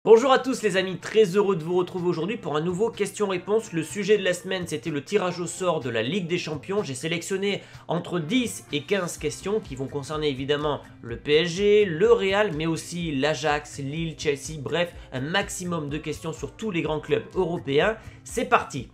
Bonjour à tous les amis, très heureux de vous retrouver aujourd'hui pour un nouveau question-réponse. Le sujet de la semaine c'était le tirage au sort de la Ligue des Champions. J'ai sélectionné entre 10 et 15 questions qui vont concerner évidemment le PSG, le Real, mais aussi l'Ajax, Lille, Chelsea, bref, un maximum de questions sur tous les grands clubs européens. C'est parti!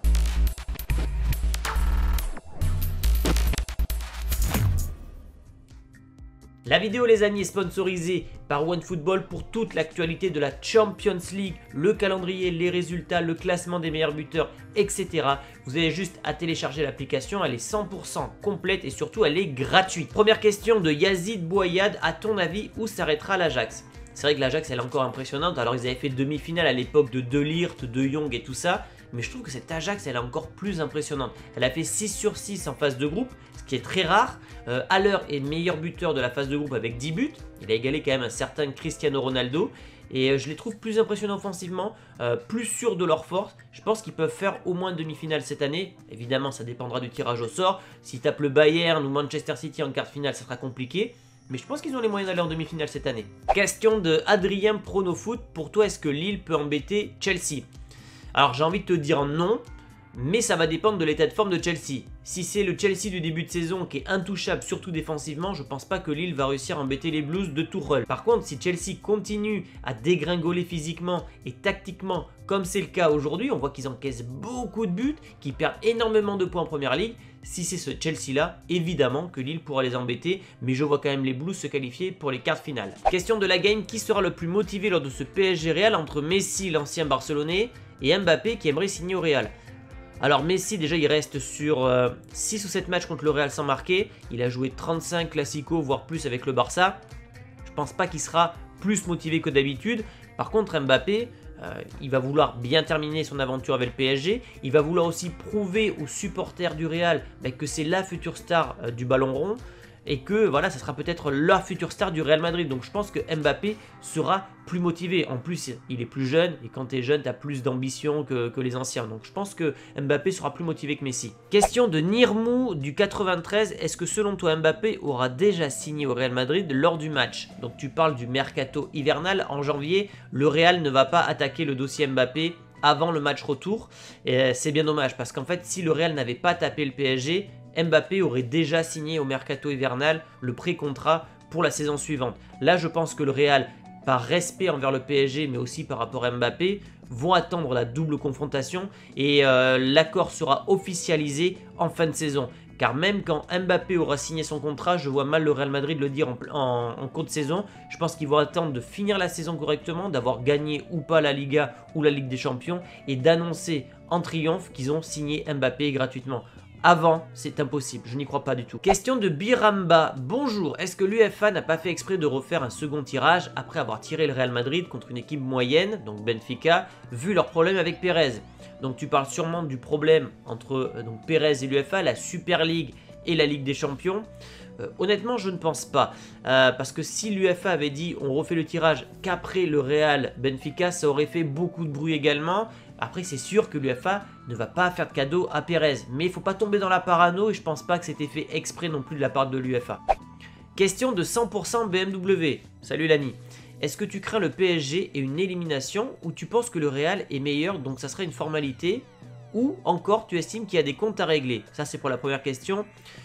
La vidéo les amis est sponsorisée par OneFootball pour toute l'actualité de la Champions League, le calendrier, les résultats, le classement des meilleurs buteurs, etc. Vous avez juste à télécharger l'application, elle est 100% complète et surtout elle est gratuite. Première question de Yazid Bouayad, à ton avis où s'arrêtera l'Ajax? C'est vrai que l'Ajax elle est encore impressionnante, alors ils avaient fait demi-finale à l'époque de De Ligt, De Jong et tout ça. Mais je trouve que cette Ajax elle est encore plus impressionnante. Elle a fait 6 sur 6 en phase de groupe, ce qui est très rare. Haller est le meilleur buteur de la phase de groupe avec 10 buts. Il a égalé quand même un certain Cristiano Ronaldo. Et je les trouve plus impressionnants offensivement, plus sûrs de leur force. Je pense qu'ils peuvent faire au moins demi-finale cette année. Évidemment, ça dépendra du tirage au sort. S'ils tapent le Bayern ou Manchester City en quart de finale, ça sera compliqué. Mais je pense qu'ils ont les moyens d'aller en demi-finale cette année. Question de Adrien Pronofoot. Pour toi, est-ce que Lille peut embêter Chelsea? Alors j'ai envie de te dire non, mais ça va dépendre de l'état de forme de Chelsea. Si c'est le Chelsea du début de saison qui est intouchable, surtout défensivement, je pense pas que Lille va réussir à embêter les Blues de Tuchel. Par contre, si Chelsea continue à dégringoler physiquement et tactiquement, comme c'est le cas aujourd'hui, on voit qu'ils encaissent beaucoup de buts, qu'ils perdent énormément de points en première ligue. Si c'est ce Chelsea-là, évidemment que Lille pourra les embêter, mais je vois quand même les Blues se qualifier pour les quarts de finale. Question de la game, qui sera le plus motivé lors de ce PSG Real entre Messi, l'ancien Barcelonais, et Mbappé qui aimerait signer au Real? Alors Messi déjà il reste sur 6 ou 7 matchs contre le Real sans marquer. Il a joué 35 classicos voire plus avec le Barça. Je pense pas qu'il sera plus motivé que d'habitude. Par contre Mbappé il va vouloir bien terminer son aventure avec le PSG. Il va vouloir aussi prouver aux supporters du Real que c'est la future star du ballon rond. Et que voilà, ça sera peut-être la future star du Real Madrid. Donc je pense que Mbappé sera plus motivé. En plus, il est plus jeune. Et quand tu es jeune, tu as plus d'ambition que les anciens. Donc je pense que Mbappé sera plus motivé que Messi. Question de Nirmou du 93. Est-ce que selon toi, Mbappé aura déjà signé au Real Madrid lors du match? Donc tu parles du mercato hivernal. En janvier, le Real ne va pas attaquer le dossier Mbappé avant le match retour. Et c'est bien dommage parce qu'en fait, si le Real n'avait pas tapé le PSG, Mbappé aurait déjà signé au mercato hivernal le pré-contrat pour la saison suivante. Là, je pense que le Real, par respect envers le PSG, mais aussi par rapport à Mbappé, vont attendre la double confrontation et l'accord sera officialisé en fin de saison. Car même quand Mbappé aura signé son contrat, je vois mal le Real Madrid le dire en cours de saison. Je pense qu'ils vont attendre de finir la saison correctement, d'avoir gagné ou pas la Liga ou la Ligue des Champions et d'annoncer en triomphe qu'ils ont signé Mbappé gratuitement. Avant, c'est impossible, je n'y crois pas du tout. Question de Biramba. Bonjour, est-ce que l'UEFA n'a pas fait exprès de refaire un second tirage après avoir tiré le Real Madrid contre une équipe moyenne, donc Benfica, vu leur problème avec Pérez? Donc tu parles sûrement du problème entre Pérez et l'UEFA, la Super League et la Ligue des Champions. Honnêtement, je ne pense pas. Parce que si l'UEFA avait dit on refait le tirage qu'après le Real Benfica, ça aurait fait beaucoup de bruit également. Après, c'est sûr que l'UEFA ne va pas faire de cadeau à Pérez. Mais il ne faut pas tomber dans la parano et je pense pas que c'était fait exprès non plus de la part de l'UEFA. Question de 100% BMW. Salut Lani. Est-ce que tu crains le PSG et une élimination ou tu penses que le Real est meilleur donc ça serait une formalité? Ou encore tu estimes qu'il y a des comptes à régler? Ça c'est pour la première question.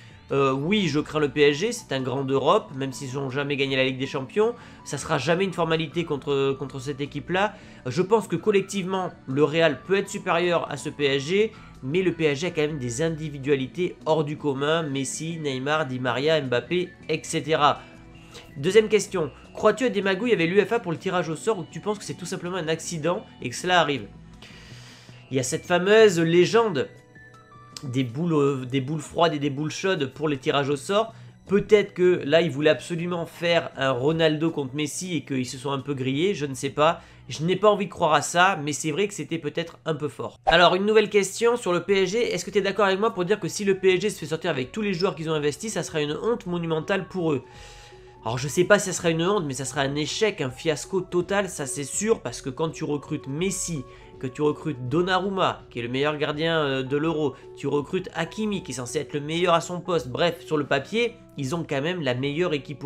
Oui, je crains le PSG, c'est un grand d'Europe, même s'ils n'ont jamais gagné la Ligue des Champions. Ça sera jamais une formalité contre cette équipe-là. Je pense que collectivement, le Real peut être supérieur à ce PSG, mais le PSG a quand même des individualités hors du commun. Messi, Neymar, Di Maria, Mbappé, etc. Deuxième question, crois-tu à des magouilles avec l'UEFA pour le tirage au sort ou tu penses que c'est tout simplement un accident et que cela arrive? Il y a cette fameuse légende des boules froides et des boules chaudes pour les tirages au sort. Peut-être que là, ils voulaient absolument faire un Ronaldo contre Messi et qu'ils se sont un peu grillés, je ne sais pas. Je n'ai pas envie de croire à ça, mais c'est vrai que c'était peut-être un peu fort. Alors, une nouvelle question sur le PSG. Est-ce que tu es d'accord avec moi pour dire que si le PSG se fait sortir avec tous les joueurs qu'ils ont investis, ça sera une honte monumentale pour eux? Alors, je sais pas si ça sera une honte, mais ça sera un échec, un fiasco total, ça c'est sûr, parce que quand tu recrutes Messi, que tu recrutes Donnarumma, qui est le meilleur gardien de l'Euro, tu recrutes Hakimi, qui est censé être le meilleur à son poste, bref, sur le papier, ils ont quand même la meilleure équipe au monde.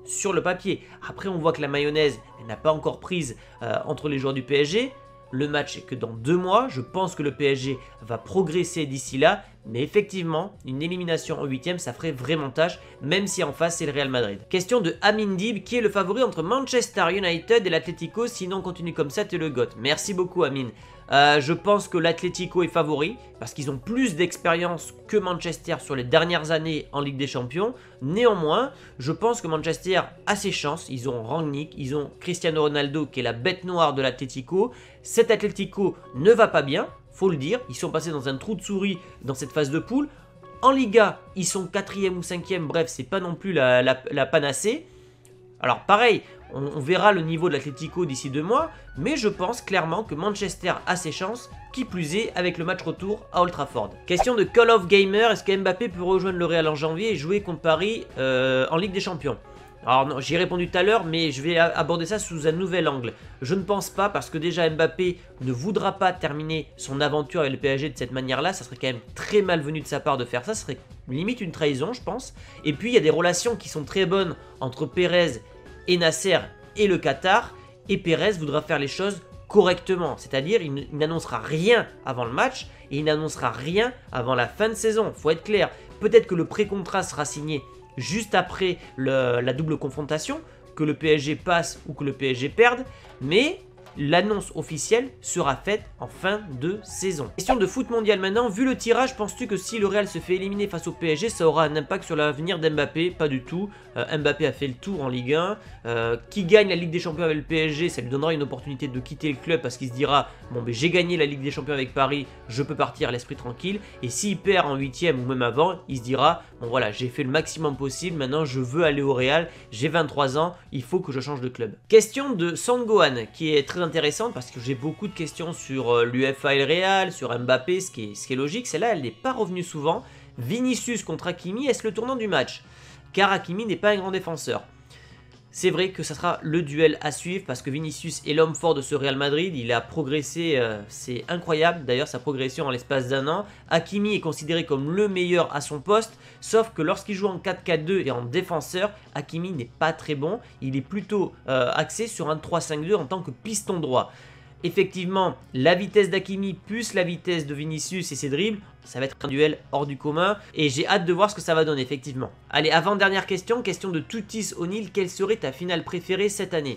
sur le papier. Après, on voit que la mayonnaise n'a pas encore prise entre les joueurs du PSG. Le match est que dans 2 mois, je pense que le PSG va progresser d'ici là, mais effectivement, une élimination en 8e, ça ferait vraiment tâche, même si en face c'est le Real Madrid. Question de Amin Dib, qui est le favori entre Manchester United et l'Atlético, sinon on continue comme ça, t'es le GOAT. Merci beaucoup Amin. Je pense que l'Atlético est favori, parce qu'ils ont plus d'expérience que Manchester sur les dernières années en Ligue des Champions. Néanmoins, je pense que Manchester a ses chances, ils ont Rangnick, ils ont Cristiano Ronaldo qui est la bête noire de l'Atlético. Cet Atlético ne va pas bien, faut le dire, ils sont passés dans un trou de souris dans cette phase de poule. En Liga, ils sont 4e ou 5e, bref, c'est pas non plus la panacée. Alors pareil, on verra le niveau de l'Atlético d'ici 2 mois, mais je pense clairement que Manchester a ses chances, qui plus est avec le match retour à Old Trafford. Question de Call of Gamer, est-ce que Mbappé peut rejoindre le Real en janvier et jouer contre Paris en Ligue des Champions? Alors non, j'y ai répondu tout à l'heure, mais je vais aborder ça sous un nouvel angle. Je ne pense pas, parce que déjà Mbappé ne voudra pas terminer son aventure avec le PSG de cette manière-là. Ça serait quand même très malvenu de sa part de faire ça, ce serait limite une trahison, je pense. Et puis il y a des relations qui sont très bonnes entre Pérez et Nasser et le Qatar, et Pérez voudra faire les choses correctement, c'est-à-dire il n'annoncera rien avant le match et il n'annoncera rien avant la fin de saison, faut être clair. Peut-être que le pré-contrat sera signé juste après la double confrontation, que le PSG passe ou que le PSG perde, mais l'annonce officielle sera faite en fin de saison. Question de foot mondial maintenant, vu le tirage, penses-tu que si le Real se fait éliminer face au PSG, ça aura un impact sur l'avenir d'Mbappé? Pas du tout, Mbappé a fait le tour en Ligue 1, qui gagne la Ligue des Champions avec le PSG, ça lui donnera une opportunité de quitter le club parce qu'il se dira, bon ben j'ai gagné la Ligue des Champions avec Paris, je peux partir à l'esprit tranquille, et s'il perd en 8e ou même avant, il se dira, bon voilà, j'ai fait le maximum possible, maintenant je veux aller au Real, j'ai 23 ans, il faut que je change de club. Question de Sangohan, qui est très intéressante parce que j'ai beaucoup de questions sur l'UEFA et le Real, sur Mbappé, ce qui est logique. Celle-là, elle n'est pas revenue souvent. Vinicius contre Hakimi, est-ce le tournant du match? Car Hakimi n'est pas un grand défenseur. C'est vrai que ça sera le duel à suivre parce que Vinicius est l'homme fort de ce Real Madrid. Il a progressé, c'est incroyable d'ailleurs sa progression en l'espace d'1 an. Hakimi est considéré comme le meilleur à son poste, sauf que lorsqu'il joue en 4-4-2 et en défenseur, Hakimi n'est pas très bon. Il est plutôt axé sur un 3-5-2 en tant que piston droit. Effectivement, la vitesse d'Hakimi plus la vitesse de Vinicius et ses dribbles, ça va être un duel hors du commun et j'ai hâte de voir ce que ça va donner effectivement. Allez, avant-dernière question, question de Toutis O'Neill, quelle serait ta finale préférée cette année?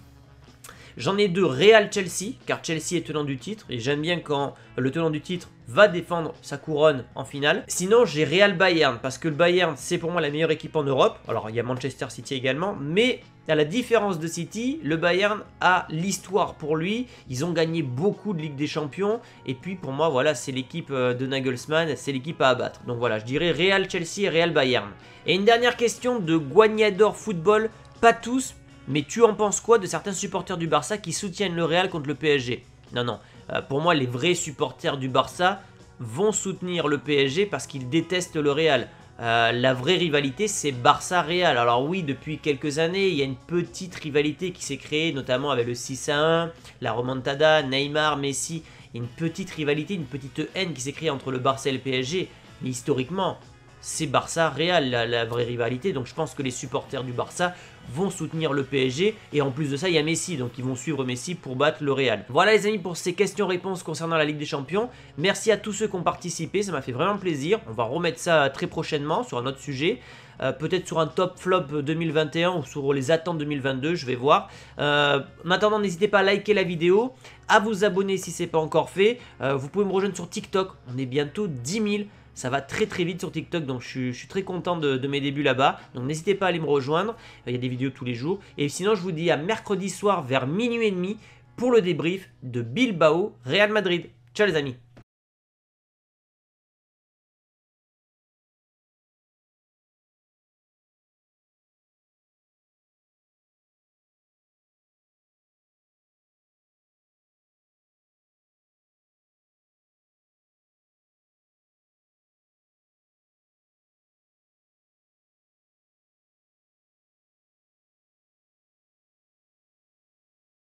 J'en ai 2, Real-Chelsea, car Chelsea est tenant du titre, et j'aime bien quand le tenant du titre va défendre sa couronne en finale. Sinon, j'ai Real-Bayern, parce que le Bayern, c'est pour moi la meilleure équipe en Europe. Alors, il y a Manchester City également, mais à la différence de City, le Bayern a l'histoire pour lui. Ils ont gagné beaucoup de Ligue des Champions, et puis pour moi, voilà, c'est l'équipe de Nagelsmann, c'est l'équipe à abattre. Donc voilà, je dirais Real-Chelsea et Real-Bayern. Et une dernière question de Guagnador Football, pas tous, mais tu en penses quoi de certains supporters du Barça qui soutiennent le Real contre le PSG? Non, non. Pour moi, les vrais supporters du Barça vont soutenir le PSG parce qu'ils détestent le Real. La vraie rivalité, c'est Barça-Real. Alors oui, depuis quelques années, il y a une petite rivalité qui s'est créée, notamment avec le 6-1, la remontada, Neymar, Messi. Il y a une petite rivalité, une petite haine qui s'est créée entre le Barça et le PSG. Mais historiquement, c'est Barça-Real la vraie rivalité. Donc je pense que les supporters du Barça vont soutenir le PSG. Et en plus de ça, il y a Messi. Donc ils vont suivre Messi pour battre le Real. Voilà les amis pour ces questions-réponses concernant la Ligue des Champions. Merci à tous ceux qui ont participé. Ça m'a fait vraiment plaisir. On va remettre ça très prochainement sur un autre sujet. Peut-être sur un top flop 2021 ou sur les attentes 2022, je vais voir. En attendant, n'hésitez pas à liker la vidéo, à vous abonner si ce n'est pas encore fait. Vous pouvez me rejoindre sur TikTok. On est bientôt 10 000. Ça va très très vite sur TikTok, donc je suis très content de mes débuts là-bas. Donc n'hésitez pas à aller me rejoindre, il y a des vidéos tous les jours. Et sinon je vous dis à mercredi soir vers minuit et demi pour le débrief de Bilbao Real Madrid. Ciao les amis.